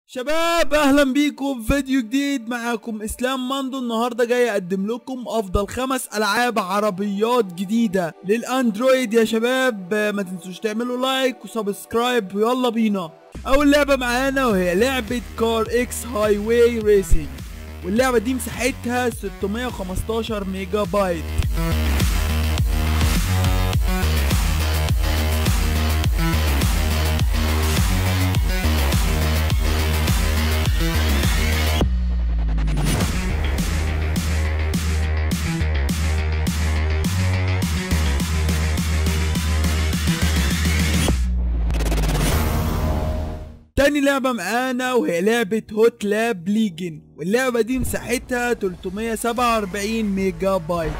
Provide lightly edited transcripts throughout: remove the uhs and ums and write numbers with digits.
شباب اهلا بيكم في فيديو جديد. معاكم اسلام ماندو. النهارده جاي اقدم لكم افضل 5 العاب عربيات جديده للاندرويد يا شباب. ما تنسوش تعملوا لايك وسبسكرايب ويلا بينا. اول لعبه معانا وهي لعبه كار اكس هاي واي ريسنج، واللعبه دي مساحتها 615 ميجا بايت. تاني لعبة معانا وهي لعبة هوت لاب ليجن، واللعبة دي مساحتها 347 ميجا بايت.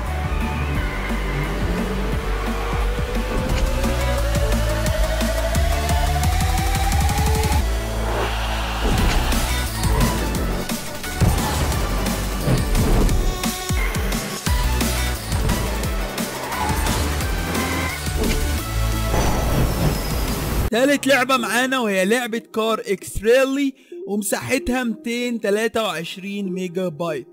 تالت لعبة معانا وهي لعبة كار اكس ريلي، ومساحتها 223 ميجا بايت.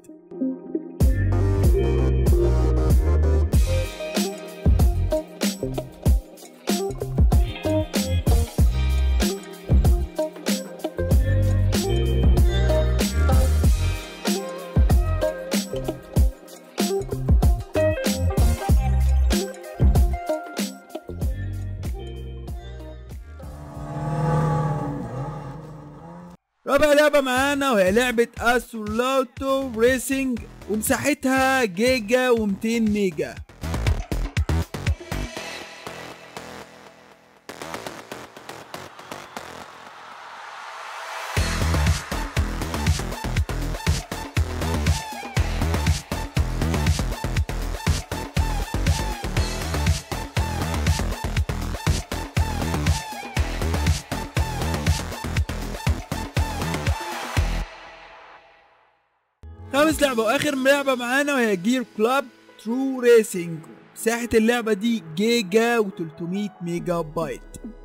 رابع لعبة معانا وهي لعبة اسولوتو ريسنج، ومساحتها جيجا و200 ميجا. خامس لعبة واخر لعبة معانا وهي جير كلاب ترو ريسنج، مساحة اللعبة دي جيجا و300 ميجا بايت.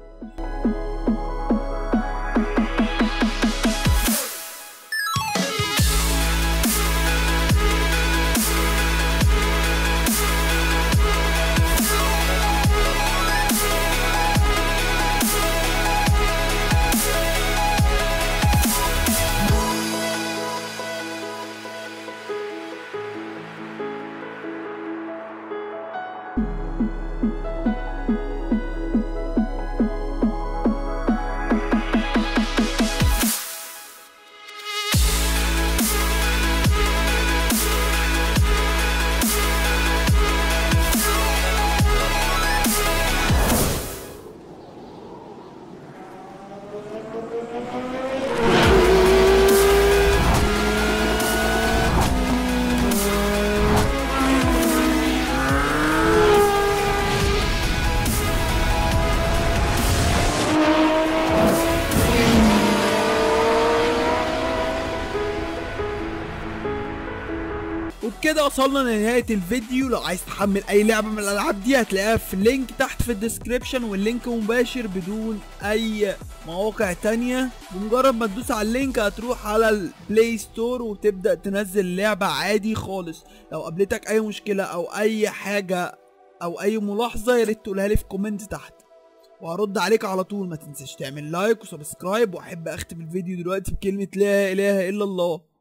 وبكده وصلنا لنهاية الفيديو. لو عايز تحمل اي لعبة من الالعاب دي هتلاقيها في اللينك تحت في الديسكريبشن، واللينك مباشر بدون اي مواقع تانية. بمجرد ما تدوس على اللينك هتروح على البلاي ستور وتبدأ تنزل اللعبة عادي خالص. لو قابلتك اي مشكلة او اي حاجة او اي ملاحظة ياريت تقولها لي في كومنت تحت وهرد عليك على طول. ما تنساش تعمل لايك وسبسكرايب، واحب اختم الفيديو دلوقتي بكلمة لا اله الا الله.